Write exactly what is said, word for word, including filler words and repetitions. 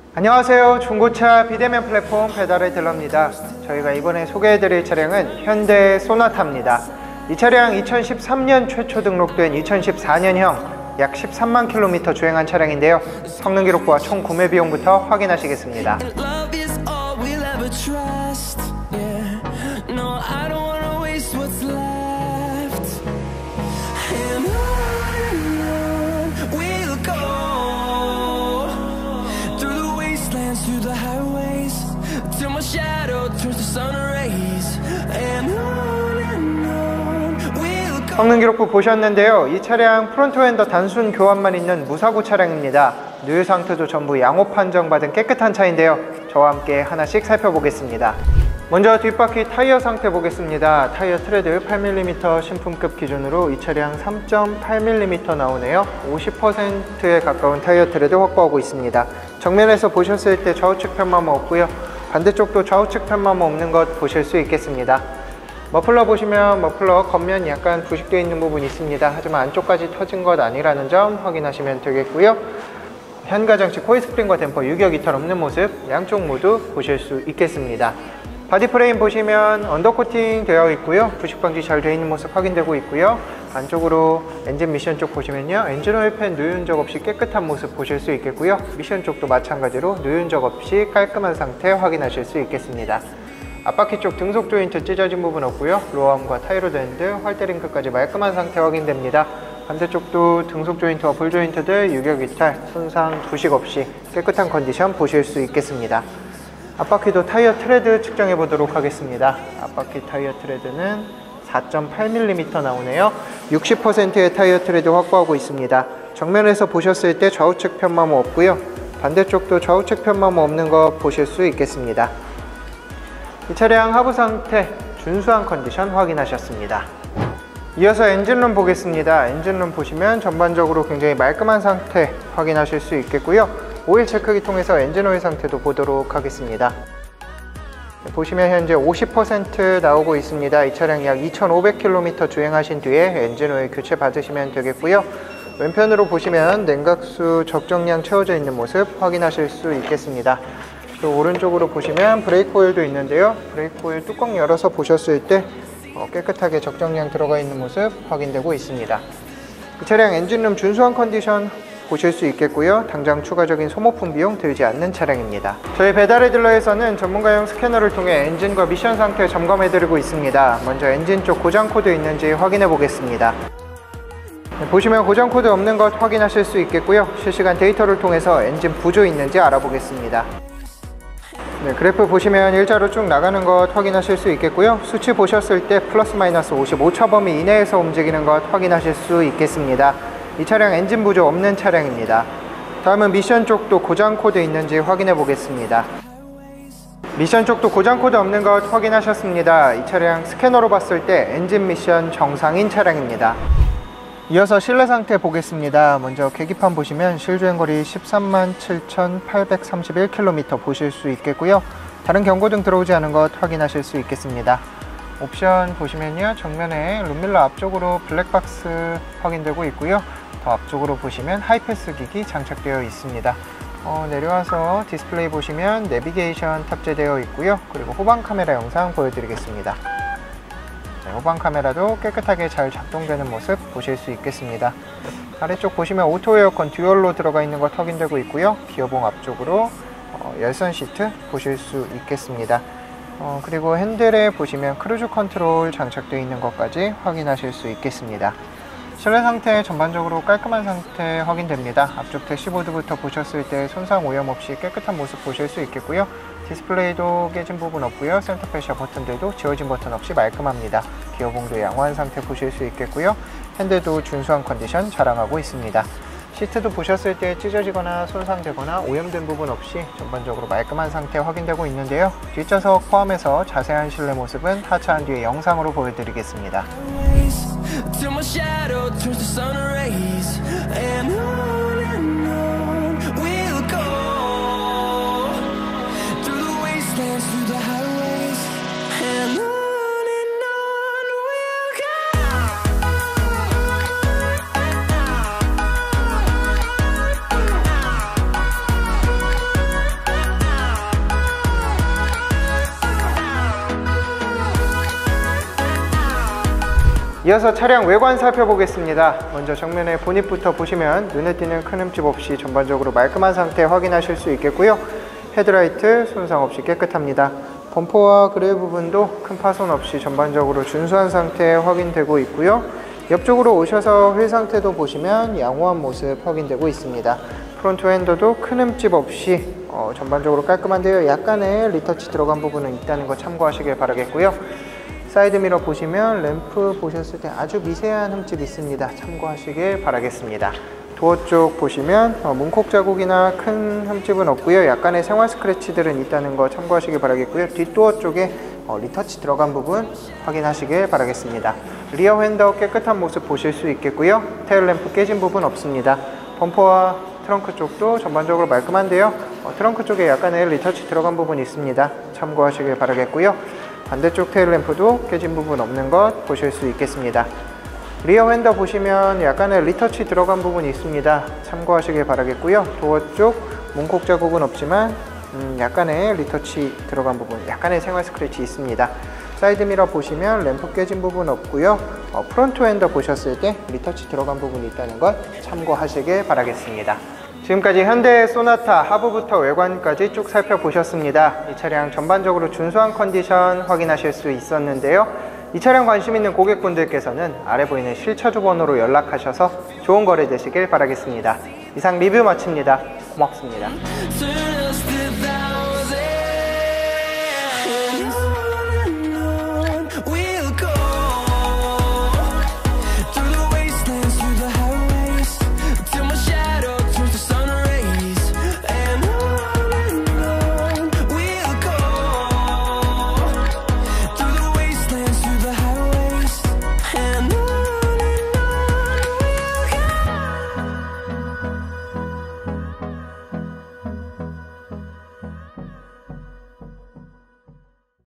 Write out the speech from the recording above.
안녕하세요. 중고차 비대면 플랫폼 배달의 딜러입니다. 저희가 이번에 소개해드릴 차량은 현대 소나타입니다. 이 차량 이천십삼 년 최초 등록된 이천십사 년형 약 십삼만 킬로미터 주행한 차량인데요. 성능 기록부와 총 구매 비용부터 확인하시겠습니다. 성능 기록부 보셨는데요. 이 차량 프론트엔더 단순 교환만 있는 무사고 차량입니다. 누유 상태도 전부 양호 판정받은 깨끗한 차인데요. 저와 함께 하나씩 살펴보겠습니다. 먼저 뒷바퀴 타이어 상태 보겠습니다. 타이어 트레드 팔 밀리미터 신품급 기준으로 이 차량 삼 점 팔 밀리미터 나오네요. 오십 퍼센트에 가까운 타이어 트레드 확보하고 있습니다. 정면에서 보셨을 때 좌우측 편마모 없고요. 반대쪽도 좌우측 편마모 없는 것 보실 수 있겠습니다. 머플러 보시면 머플러 겉면이 약간 부식되어 있는 부분이 있습니다. 하지만 안쪽까지 터진 것 아니라는 점 확인하시면 되겠고요. 현가장치 코일 스프링과 댐퍼 유격 이탈 없는 모습 양쪽 모두 보실 수 있겠습니다. 바디 프레임 보시면 언더코팅 되어 있고요. 부식 방지 잘 되어 있는 모습 확인되고 있고요. 안쪽으로 엔진 미션 쪽 보시면요. 엔진 오일 팬 누유 흔적 없이 깨끗한 모습 보실 수 있겠고요. 미션 쪽도 마찬가지로 누유 흔적 없이 깔끔한 상태 확인하실 수 있겠습니다. 앞바퀴 쪽 등속 조인트 찢어진 부분 없고요. 로어암과 타이로드 핸드, 활대링크까지 말끔한 상태 확인됩니다. 반대쪽도 등속 조인트와 볼 조인트들 유격 이탈, 손상, 부식 없이 깨끗한 컨디션 보실 수 있겠습니다. 앞바퀴도 타이어 트레드 측정해 보도록 하겠습니다. 앞바퀴 타이어 트레드는 사 점 팔 밀리미터 나오네요. 육십 퍼센트의 타이어 트레드 확보하고 있습니다. 정면에서 보셨을 때 좌우측 편마모 없고요. 반대쪽도 좌우측 편마모 없는 거 보실 수 있겠습니다. 이 차량 하부 상태 준수한 컨디션 확인하셨습니다. 이어서 엔진룸 보겠습니다. 엔진룸 보시면 전반적으로 굉장히 말끔한 상태 확인하실 수 있겠고요. 오일 체크기 통해서 엔진 오일 상태도 보도록 하겠습니다. 보시면 현재 오십 퍼센트 나오고 있습니다. 이 차량 약 이천오백 킬로미터 주행하신 뒤에 엔진 오일 교체 받으시면 되겠고요. 왼편으로 보시면 냉각수 적정량 채워져 있는 모습 확인하실 수 있겠습니다. 또 오른쪽으로 보시면 브레이크 오일도 있는데요. 브레이크 오일 뚜껑 열어서 보셨을 때 깨끗하게 적정량 들어가 있는 모습 확인되고 있습니다. 이 차량 엔진룸 준수한 컨디션 보실 수 있겠고요. 당장 추가적인 소모품 비용 들지 않는 차량입니다. 저희 배달의 딜러에서는 전문가용 스캐너를 통해 엔진과 미션 상태 점검해 드리고 있습니다. 먼저 엔진 쪽 고장 코드 있는지 확인해 보겠습니다. 보시면 고장 코드 없는 것 확인하실 수 있겠고요. 실시간 데이터를 통해서 엔진 부조 있는지 알아보겠습니다. 네, 그래프 보시면 일자로 쭉 나가는 것 확인하실 수 있겠고요. 수치 보셨을 때 플러스 마이너스 오십오 차 범위 이내에서 움직이는 것 확인하실 수 있겠습니다. 이 차량 엔진 부조 없는 차량입니다. 다음은 미션 쪽도 고장 코드 있는지 확인해 보겠습니다. 미션 쪽도 고장 코드 없는 것 확인하셨습니다. 이 차량 스캐너로 봤을 때 엔진 미션 정상인 차량입니다. 이어서 실내 상태 보겠습니다. 먼저 계기판 보시면 실주행거리 십삼만 칠천팔백삼십일 킬로미터 보실 수 있겠고요. 다른 경고등 들어오지 않은 것 확인하실 수 있겠습니다. 옵션 보시면요. 정면에 룸밀러 앞쪽으로 블랙박스 확인되고 있고요. 더 앞쪽으로 보시면 하이패스 기기 장착되어 있습니다. 어, 내려와서 디스플레이 보시면 내비게이션 탑재되어 있고요. 그리고 후방 카메라 영상 보여드리겠습니다. 네, 후방 카메라도 깨끗하게 잘 작동되는 모습 보실 수 있겠습니다. 아래쪽 보시면 오토 에어컨 듀얼로 들어가 있는 것 확인되고 있고요. 기어봉 앞쪽으로 어, 열선 시트 보실 수 있겠습니다. 어, 그리고 핸들에 보시면 크루즈 컨트롤 장착되어 있는 것까지 확인하실 수 있겠습니다. 실내 상태 전반적으로 깔끔한 상태 확인됩니다. 앞쪽 대시보드부터 보셨을 때 손상 오염 없이 깨끗한 모습 보실 수 있겠고요. 디스플레이도 깨진 부분 없고요. 센터 패셔 버튼들도 지워진 버튼 없이 말끔합니다. 기어봉도 양호한 상태 보실 수 있겠고요. 핸들도 준수한 컨디션 자랑하고 있습니다. 시트도 보셨을 때 찢어지거나 손상되거나 오염된 부분 없이 전반적으로 말끔한 상태 확인되고 있는데요. 뒷좌석 포함해서 자세한 실내 모습은 하차한 뒤에 영상으로 보여드리겠습니다. 이어서 차량 외관 살펴보겠습니다. 먼저 정면의 보닛부터 보시면 눈에 띄는 큰 흠집 없이 전반적으로 말끔한 상태 확인하실 수 있겠고요. 헤드라이트 손상 없이 깨끗합니다. 범퍼와 그릴 부분도 큰 파손 없이 전반적으로 준수한 상태 확인되고 있고요. 옆쪽으로 오셔서 휠 상태도 보시면 양호한 모습 확인되고 있습니다. 프론트 핸더도 큰 흠집 없이 어, 전반적으로 깔끔한데요. 약간의 리터치 들어간 부분은 있다는 거 참고하시길 바라겠고요. 사이드미러 보시면 램프 보셨을 때 아주 미세한 흠집 있습니다. 참고하시길 바라겠습니다. 도어 쪽 보시면 어, 문콕 자국이나 큰 흠집은 없고요. 약간의 생활 스크래치들은 있다는 거 참고하시길 바라겠고요. 뒷도어 쪽에 어, 리터치 들어간 부분 확인하시길 바라겠습니다. 리어 휀더 깨끗한 모습 보실 수 있겠고요. 테일 램프 깨진 부분 없습니다. 범퍼와 트렁크 쪽도 전반적으로 말끔한데요. 어, 트렁크 쪽에 약간의 리터치 들어간 부분이 있습니다. 참고하시길 바라겠고요. 반대쪽 테일 램프도 깨진 부분 없는 것 보실 수 있겠습니다. 리어 휀더 보시면 약간의 리터치 들어간 부분이 있습니다. 참고하시길 바라겠고요. 도어 쪽 문콕 자국은 없지만 음, 약간의 리터치 들어간 부분, 약간의 생활 스크래치 있습니다. 사이드미러 보시면 램프 깨진 부분 없고요. 어, 프론트 휀더 보셨을 때 리터치 들어간 부분이 있다는 것 참고하시길 바라겠습니다. 지금까지 현대 소나타 하부부터 외관까지 쭉 살펴보셨습니다. 이 차량 전반적으로 준수한 컨디션 확인하실 수 있었는데요. 이 차량 관심 있는 고객분들께서는 아래 보이는 실차주 번호로 연락하셔서 좋은 거래 되시길 바라겠습니다. 이상 리뷰 마칩니다. 고맙습니다.